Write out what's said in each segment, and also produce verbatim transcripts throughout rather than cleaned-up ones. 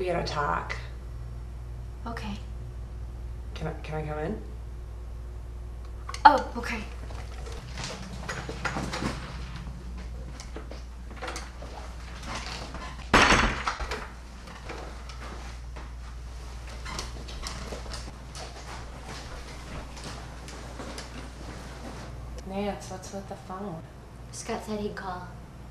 We gotta talk. Okay. Can I, can I come in? Oh, okay. Nance, what's with the phone? Scott said he'd call.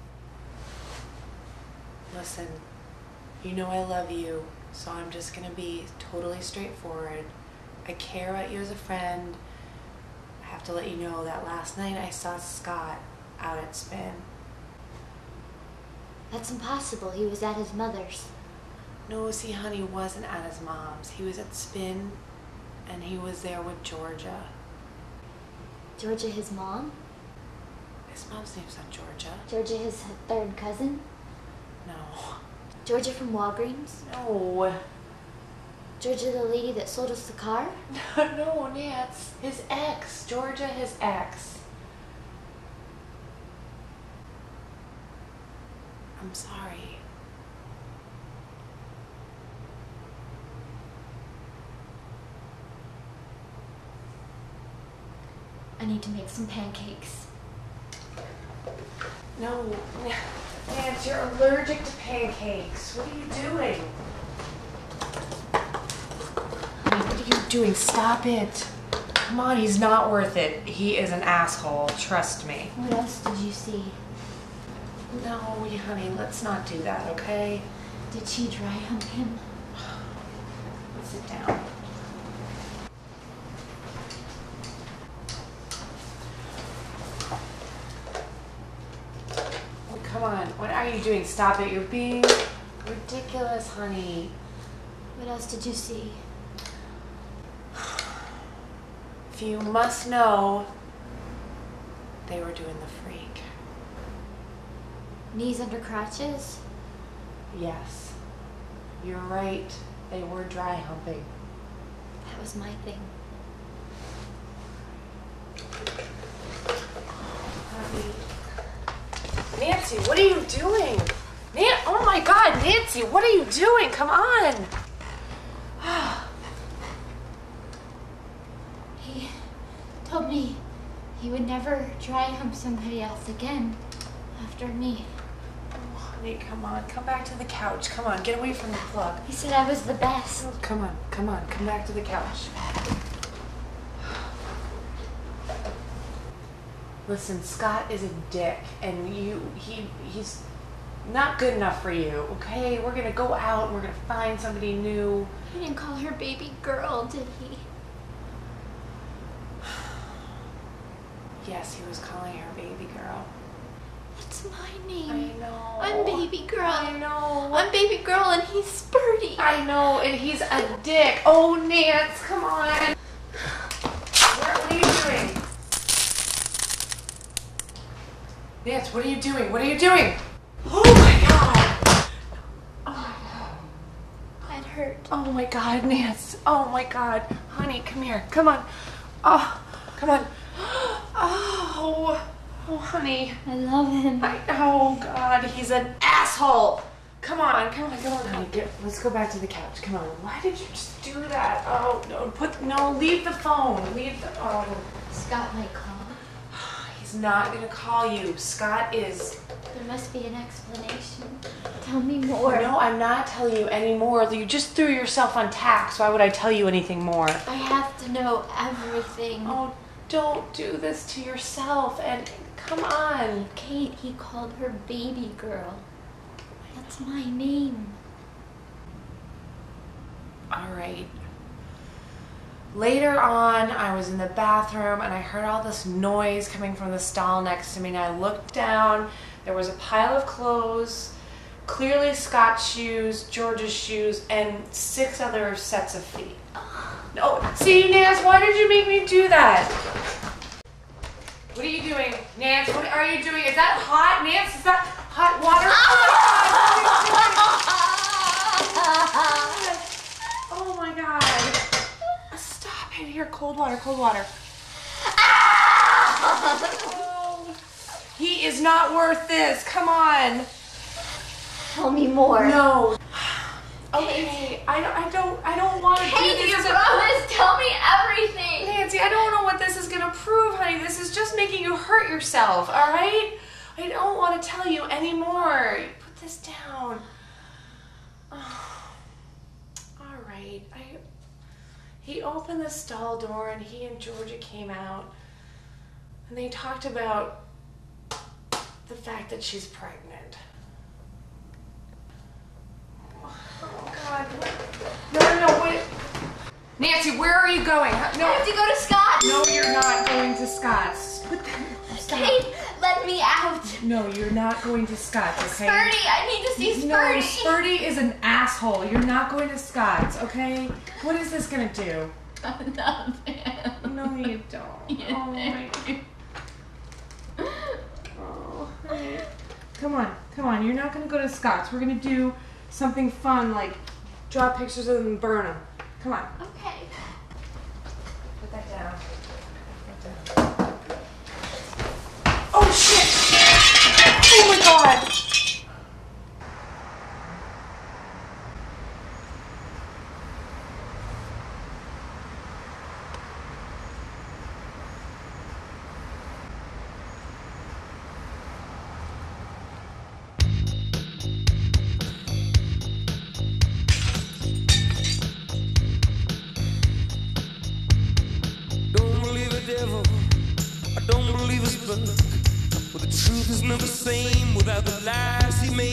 Listen, you know I love you, so I'm just gonna be totally straightforward. I care about you as a friend. I have to let you know that last night I saw Scott out at Spin. That's impossible. He was at his mother's. No, see, honey, he wasn't at his mom's. He was at Spin, and he was there with Georgia. Georgia his mom? His mom's name's not Georgia. Georgia his third cousin? No. Georgia from Walgreens? No. Georgia the lady that sold us the car? No, Nance. His ex. Georgia, his ex. I'm sorry. I need to make some pancakes. No, Nance, you're allergic to pancakes. What are you doing? Honey, what are you doing? Stop it. Come on, he's not worth it. He is an asshole, trust me. What else did you see? No, honey, let's not do that, okay? Did she dry hump him? Sit down. Come on, what are you doing? Stop it, you're being ridiculous, honey. What else did you see? If you must know, they were doing the freak. Knees under crotches? Yes, you're right. They were dry humping. That was my thing. Honey. Nancy, what are you doing? Nan oh my God, Nancy, what are you doing? Come on. He told me he would never try hump somebody else again after me. Oh, honey, come on. Come back to the couch. Come on, get away from the plug. He said I was the best. Oh, come on, come on, come back to the couch. Listen, Scott is a dick, and you, he, he's not good enough for you, okay? We're gonna go out and we're gonna find somebody new. He didn't call her baby girl, did he? Yes, he was calling her baby girl. That's my name. I know. I'm baby girl. I know. I'm baby girl and he's Spurty. I know, and he's a dick. Oh, Nance, come on. What, what are you doing? Nance, what are you doing? What are you doing? Oh my God! Oh my God. That hurt. Oh my God, Nance. Oh my God. Honey, come here. Come on. Oh, come on. Oh, oh, honey. I love him. I, oh God, he's an asshole. Come on, come on, come on, honey. Get, let's go back to the couch. Come on. Why did you just do that? Oh no, put no. Leave the phone. Leave the. Oh. Scott might call. He's not gonna call you. Scott is. There must be an explanation. Tell me more. No, I'm not telling you any more. You just threw yourself on tax. Why would I tell you anything more? I have to know everything. Oh, don't do this to yourself. And come on. Kate, he called her baby girl. That's my name. All right. Later on, I was in the bathroom and I heard all this noise coming from the stall next to me, and I looked down. There was a pile of clothes, clearly Scott's shoes, George's shoes, and six other sets of feet. No, see, Nance, why did you make me do that? What are you doing? Nance, what are you doing? Is that hot? Nance, is that hot water? Oh my God. Stop it. Here, cold water, cold water. Oh, he is not worth this. Come on. Tell me more. No. Okay, I, I don't I don't want to do Kate, this. you to- promised. Tell me everything. Nancy, I don't know what this is gonna prove, honey. This is just making you hurt yourself, all right? I don't want to tell you anymore. Put this down. Oh, all right. I. He opened the stall door and he and Georgia came out and they talked about the fact that she's pregnant. Oh God! No, no, no! Wait, Nancy, where are you going? No, I have to go to Scott's. no, you're not going to Scott's. Put that. Stop. Kate, let me out. No, you're not going to Scott's, okay? Spurdy, I need to see Spurdy. No, Spurdy is an asshole. You're not going to Scott's, okay? What is this gonna do? Nothing. No, you don't. You Oh my. Oh, honey. Come on, come on. You're not gonna go to Scott's. We're gonna do something fun, like draw pictures of them and burn them. Come on. Okay. Put that down. Put that down. Oh shit! Oh my God! Don't believe the devil, I don't believe his book. But the truth is never the same without the lies he made.